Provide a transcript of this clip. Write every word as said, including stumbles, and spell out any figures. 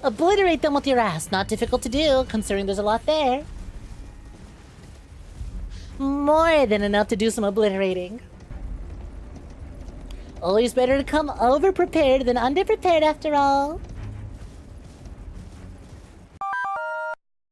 Obliterate them with your ass. Not difficult to do, considering there's a lot there. More than enough to do some obliterating. Always better to come over-prepared than under-prepared, after all.